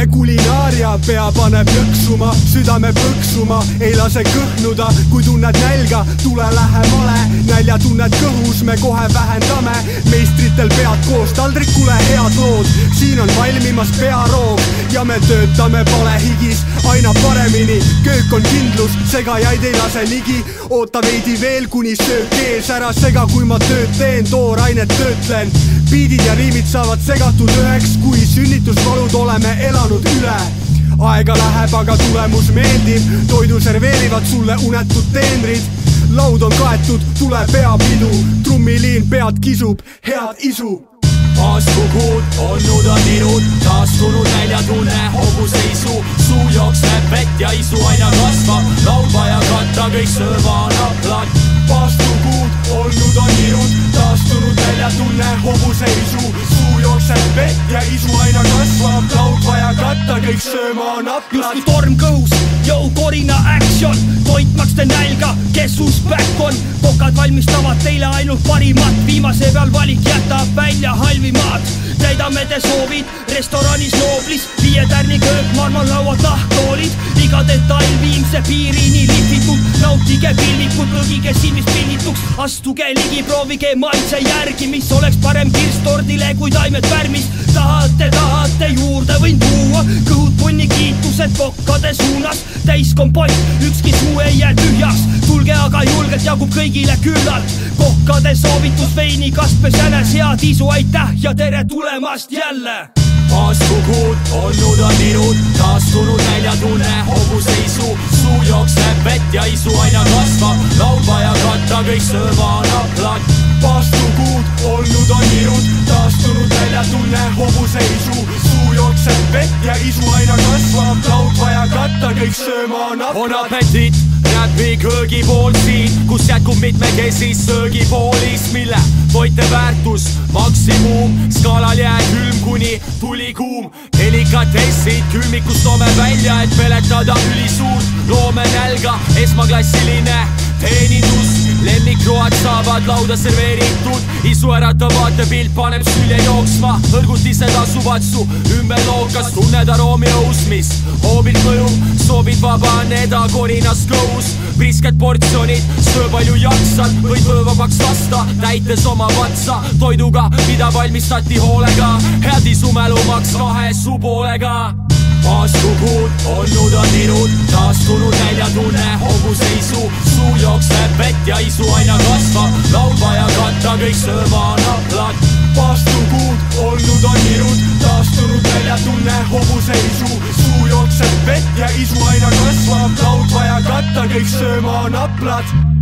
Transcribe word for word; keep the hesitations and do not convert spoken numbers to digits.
meie kulinaaria pea paneb jõksuma, südame põksuma, ei lase kõhnuda, kui tunned nälga, tule lähemale, näljatunnet kõhus me kohe vähendame, meistritel pead koos, taldrikule head lood, siin on valmimas pearoog ja me töötame palehigis aina paremini, köök on kindlus, segajaid ei lase ligi, oota veidi veel, kuni söök ees, ära sega, kui ma tööd teen, toorainet töötlen, biidid ja riimid saavad segatud üheks, kui sünnitusvalud oleme elanud üle. Aega läheb, aga tulemus meeldib, toidu serveerivad sulle unetud teenrid, laud on kaetud, tule peapidu, trummiliin pead kisub, head isu. Aastukuud olnud on irud, taastunud näljatunne, hobuseisu, suu jookseb vett ja isu aina kasvab, laulva ja katta kõik söövanaplad. Aastukuud olnud on irud, taastunud näljatunne, hobuseisu, suu jookseb vett ja isu aina kasvab, laulva ja katta kõik söömanaplad. Justkui torm kõhus, jõu korina action, toitmaks te nälga, kes uus back on, kokad valmistavad teile ainult parimat, viimase peal valik jätab välja halvimad. Täidame te soovid, restoranis Nooblis, viie tärni köök, marmorlauad, nahktoolid, iga detail viimse piirini lihvitud, nautige pillikud, lõgige silmist pillituks, astuge ligi, proovige maitse järgi, mis oleks parem kirst tordile kui taimed pärmis. Tahate, tahate, juurde võin tuua, kõhud punni kiitused kokkade suunas, täis kompott, ükski suu ei jää tühjaks, tulge aga julgelt, jagub kõigile küllalt, kokkade soovitus, veini, kastmes jänes, head isu, aitäh ja tere tulemast jälle! Aastukuud olnud on irud, taastunud näljatunne, hobuseisu, suu jookseb vett ja isu aina kasvab, laulva ja katta kõik söövanaplad. Aastukuud olnud on irud, taastunud näljatunne, hobuseisu, suu jookseb vett ja isu aina kasvab, laulva ja katta kõik söömanaplad. On apetit, räpi köögipool siin, kus jätkub mitmekesis söögipoolis, mille toite väärtus maksimum, skaalal jää külm kuni tulikuum, delikatessid külmikust toome välja, et peletada ülisuurt, loome nälga, esmaklassiline teenindus, lemmikroad saavad lauda serveeritud, isu äratav vaatepilt paneb sülje jooksma, hõrgutised asuvad su ümber lookas, tunned aroomi õus, mis hoobilt mõjub, soovid vabaneda korinas kõhus, prisked portsjonid, söö palju jaksad, võid võõvabaks lasta, täites oma vatsa toiduga, mida valmistati hoolega, head isumälumaks kahe su poolega. Aastukuud olnud on irud, taastunud näljatunne, hobuseisu, suu jookseb vett ja isu aina kasvab, laulva ja katta kõik söövanaplad. Aastukuud olnud on irud, taastunud näljatunne, hobuseisu, suu jookseb vett ja isu aina kasvab, laulva ja katta kõik söömanaplad.